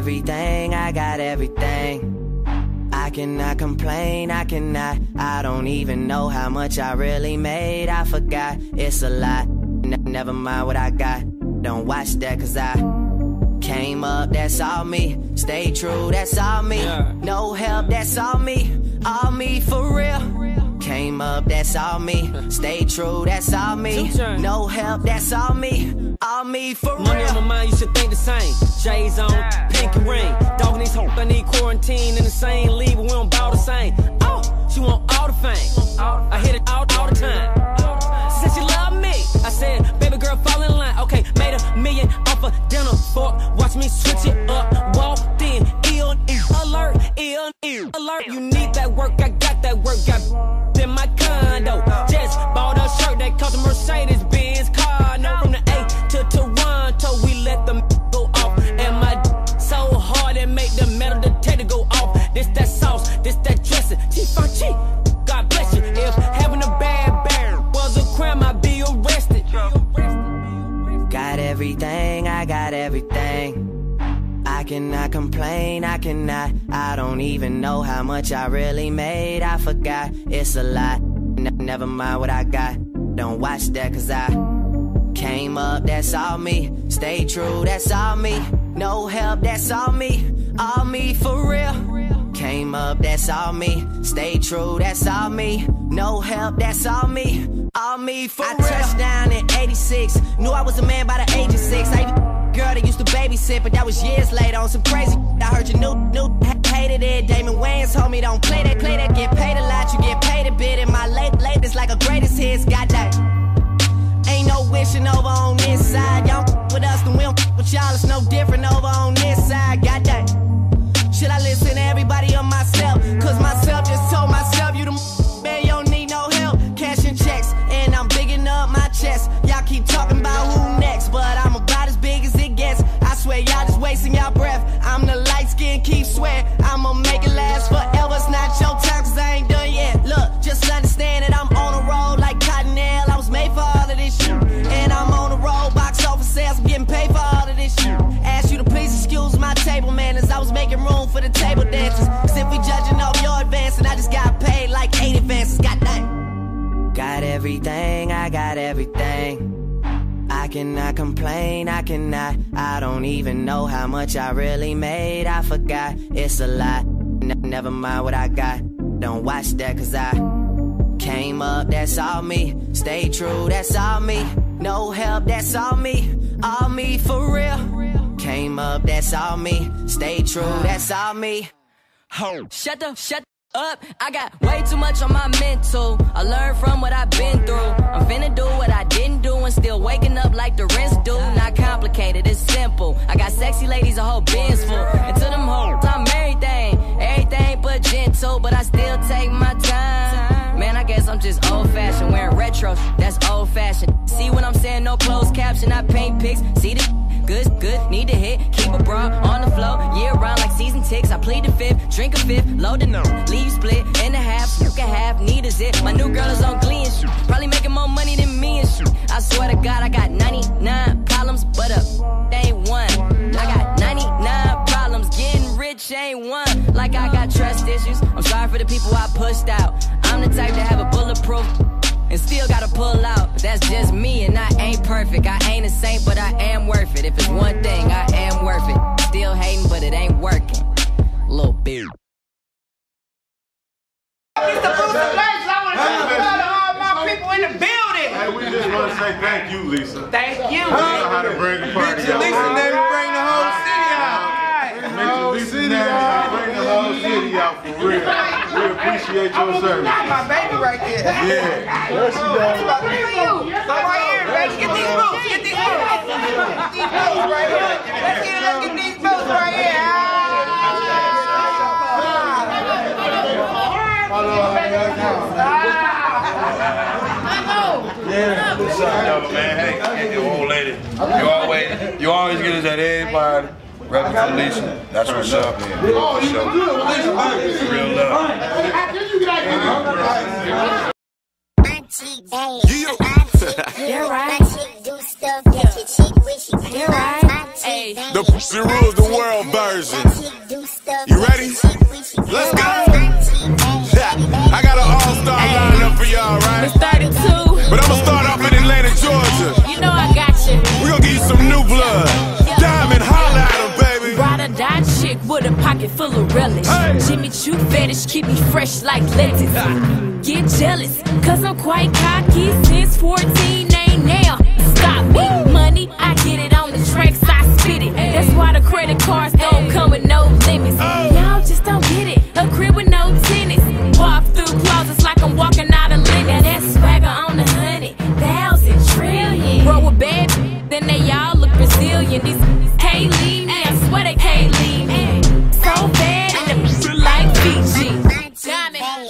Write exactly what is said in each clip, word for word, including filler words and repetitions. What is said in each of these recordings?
everything, I got everything. I cannot complain, I cannot. I don't even know how much I really made. I forgot, it's a lot. N never mind what I got. Don't watch that, cause I came up, that's all me. Stay true, that's all me. No help, that's all me. All me for real. Came up, that's all me. Stay true, that's all me. No help, that's all me. All me for real. Money on my mind, you should think the same. J's on, pinky ring. Dogging these hoes, I need quarantine in the same league, but we don't bow the same. Oh, she want all the fame. I hit it all, all the time. She said she love me. I said, baby girl, fall in line. Okay, made a million off a dinner fork. Watch me switch it up. Walked in, ill, ill, alert, ill, ill, alert. You need that work, I got that work. Got in my condo. Just bought a shirt that cost a Mercedes Benz car. No, from the A to Toronto, we let them go off. And my so hard it make the metal detector go off. This that sauce, this that dressing. T-F-G, God bless you. If having a bad bear was a crime, I'd be arrested. Got everything, I got everything. I cannot complain, I cannot. I don't even know how much I really made. I forgot, it's a lot. N never mind what I got. Don't watch that, cause I came up, that's all me. Stay true, that's all me. No help, that's all me. All me for real. Came up, that's all me. Stay true, that's all me. No help, that's all me. All me for real. I touched down in eighty-six. Knew I was a man by the age of six. I girl that used to babysit, but that was years later on some crazy. I heard you knew, knew, hated it. Damon Wayans told me don't play that, play that. Get paid a lot, you get paid a bit. And my late, latest like a greatest hits. Got that. Ain't no wishing over on this side. Y'all with us, then we don't with y'all. It's no different over on this side. Got that. Should I listen to everybody or myself? Cause myself just told myself you the man, you don't need no help. Cashing checks, and I'm bigging up my chest. Y'all keep talking about who next, but I'm about as big as it gets. I swear y'all just wasting y'all breath. I'm the light skin, keep sweating. I'ma make it last forever. It's not your time, cause I ain't done yet. Look, just understand that I'm on a roll like Cottonelle. I was made for all of this shit. And I'm on a roll, box office sales, I'm getting paid for all of this shit. Ask you to please excuse my table manners. I was making room for the table dancers. Cause if we judging off your advance, and I just got paid like eight advances. Got that. Got everything, I got everything. I cannot complain, I cannot. I don't even know how much I really made. I forgot, it's a lot. N never mind what I got. Don't watch that, cause I came up, that's all me. Stay true, that's all me. No help, that's all me. All me for real. Came up, that's all me. Stay true, that's all me. Ho. Shut the, shut up, I got way too much on my mental. I learned from what I've been through. I'm finna do what I didn't do and still waking up like the rest do. Not complicated, it's simple. I got sexy ladies, a whole Benz full. And to them hoes, I'm everything. Everything but gentle, but I still take my time. Man, I guess I'm just old-fashioned. Wearing retro, that's old-fashioned. See what I'm saying? No closed caption, I paint pics. See the good, good, need to hit. Keep a bra on the floor, year round like season ticks. I plead the fifth, drink a fifth, load the numb. Leave split in the half, smoke a half, need a zip. My new girl is on Glee and shit. Probably making more money than me and shit. I swear to God, I got ninety-nine problems, but a ain't one. I got ninety-nine problems, getting rich ain't one. Like I got trust issues, I'm sorry for the people I pushed out. I'm the type to have a bulletproof and still gotta pull out. But that's just me, and I ain't perfect. I ain't a saint, but I am worth it. If it's one thing, I am worth it. Still hating, but it ain't working. Little beard. Mister Booster Lights, I want to say hello to all my people in the building. Hey, we just want to say thank you, Lisa. Thank you. You know how to bring the party out. Lisa, let me bring the whole city out. Lisa, Lisa, bring the whole city out for real. We appreciate your service. That's my baby right there. Yeah. There she goes. Go right here, baby. Get these boots. Get these boots. Get these boots right here. Let's get it. Let's get these boots right here. Yeah. What's up, man? Hey, hey, old lady. You always, you always get us at everybody. Reverend Felicia, that's what's up, man. Oh, you good, Real love. You're right. You're right. Hey. The pussy rules the world version. You ready? Let's go. I got an all-star hey. lined up for y'all, right? It's thirty-two. But I'ma start off in Atlanta, Georgia. You know I got you. We gonna give you some new blood. Yeah. Diamond, holla at him, baby. Ride or die chick with a pocket full of relish. Hey. Jimmy Choo fetish, keep me fresh like lettuce. Get jealous, cause I'm quite cocky. Since fourteen, ain't now stop me. Money, I get it on the tracks, I spit it. That's why the credit cards don't come with no limits. Y'all just don't get it. A crib with no tennis. Walk through closets like I'm walking out of Lincoln. That's swagger on the hundred thousand trillion. Roll with bad, then they all look Brazilian. These can't leave me, I swear they can't leave me. So bad, and the like Fiji. Diamond.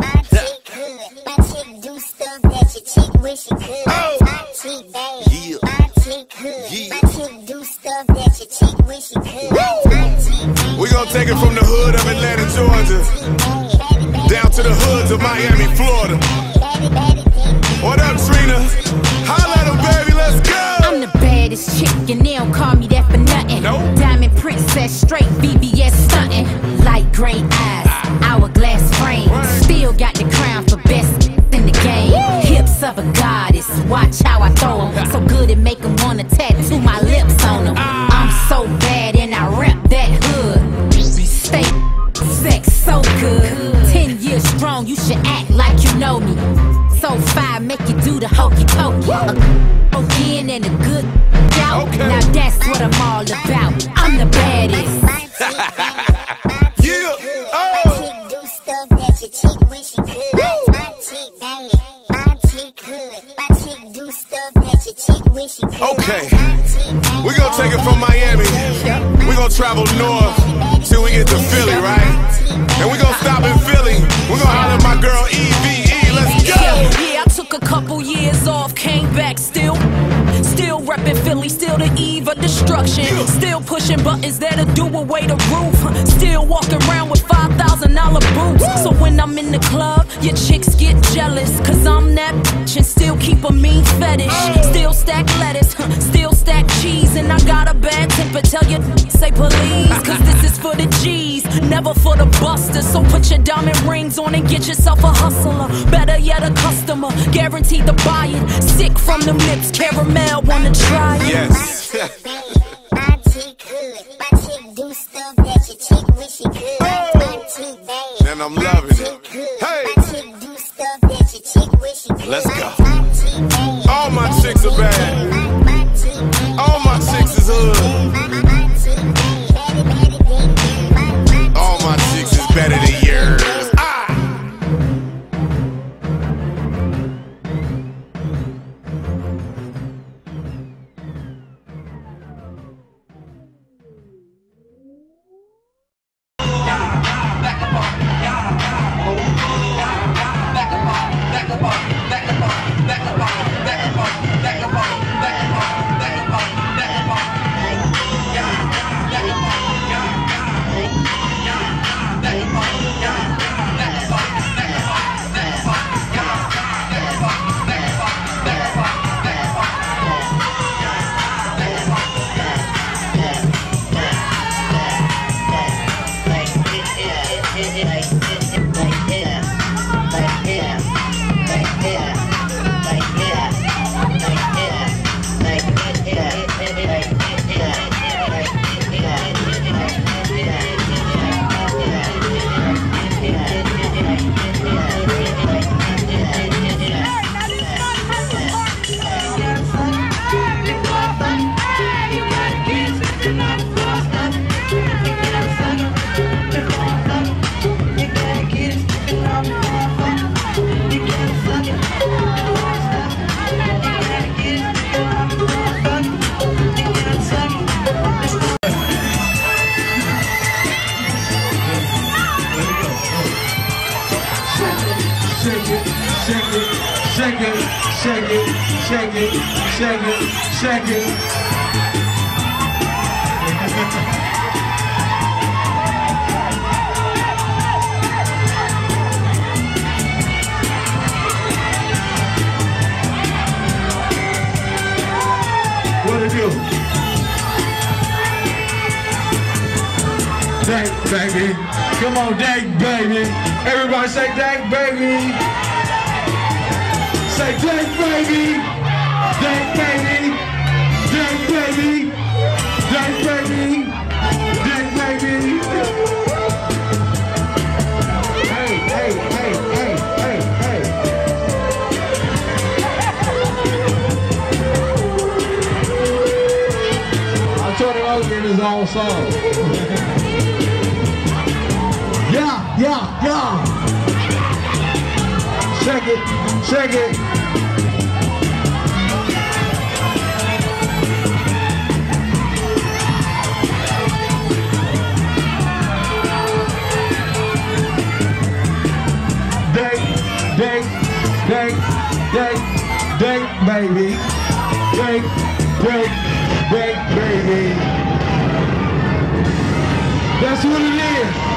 Wish she could. Oh. My chick bad. Yeah. My chick could. Yeah. My chick do stuff that your chick wish she could. Woo. We gon' take it from the hood of Atlanta, Georgia, down to the hoods of Miami, Florida. What up, Trina? Holla at him, baby, let's go. I'm the baddest chick, and they don't call me that for nothing. Nope. Diamond princess, straight B B S stunting. Light gray eyes, hourglass frame. Still got the crown for best in the game. Hips of a goddess, watch how I throw them. So good it make them wanna tattoo my lips on them. I'm so bad and I rep that hood. Stay sex so good. Ten years strong, you should act like you know me. So fire, make you do the hokey pokey. A again and a good doubt. Okay. Now that's what I'm all about. I'm the baddest. Yeah, oh. Do stuff that your chick wish she could. My chick bad. My chick could. My chick do stuff that your chick wish she could. Okay, we gonna take it from Miami. We gonna travel north till we get to Philly, right? And we gonna stop in Philly. We gonna holler at my girl E V E. Let's go. Yeah, I took a couple years off, came back still. Still reppin' Philly, still the eve of destruction. Still pushing buttons that'll do away the roof. Still walking around with five thousand dollar boots. So when I'm in the club, your chicks get jealous. Cause I'm that bitch and still keep a mean fetish. Still stack lettuce, still stack cheese. And I got a bad temper, tell you, say please. Cause this is for the G's, never for the busters. So put your diamond rings on and get yourself a hustler. Better yet, a customer, guaranteed to buy it. Sick from them lips, caramel, wanna try it? Yes. My chick could, my chick do stuff that your chick wish she could. My chick bad, and I'm loving it. Hey, my chick do stuff that your chick wish she could. Let's go. All my chicks are bad. All my chicks is hood. All my chicks is better than yours. shake it, shake it, shake it, shake it, shake it. Dank, baby. Come on, Dank, baby. Everybody say Dank, baby. Say Dank, baby. Dank, baby. Dank, baby. Dank, baby. Dank, baby. Hey, hey, hey, hey, hey, hey. I told him I was getting his own song. Yeah, yeah, yeah. Shake it, shake it. Dank, dank, dank, dank, dank, baby. Dank, dank, dank, baby. That's what it is.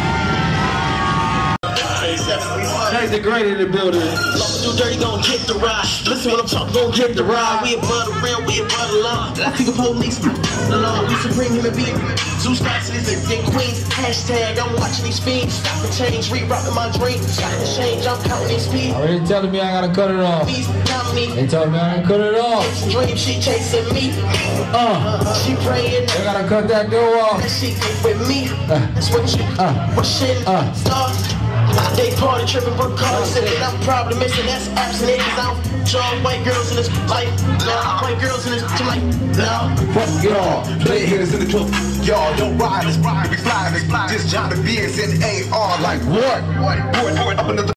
That's the great in the building. Long do dirty, gon' get the ride. Listen when I'm talking, gon' get the ride. We above the real, we above the law. I think the police, the law, we supreme human being. Zoo stocks is everything queen. Hashtag, I'm watching these fiends. Stop and change, rerouting my dreams. Stop and change, I'm counting these speed. Oh, they telling me I gotta cut it off. They telling me I gotta cut it off. Dream, she chasing me. Uh, she praying. They gotta cut that door off. That she get with me. That's what you, uh, what shit, uh. start. They party tripping, but cars said that I'm problem missing. That's absent, cause I don't join white girls in this life. No, white girls in this life. No. Fuck y'all, play hitters in the club. Y'all don't ride, it's ride, we fly, we fly. Just Johnny B S and A R like what? What? What? Up in the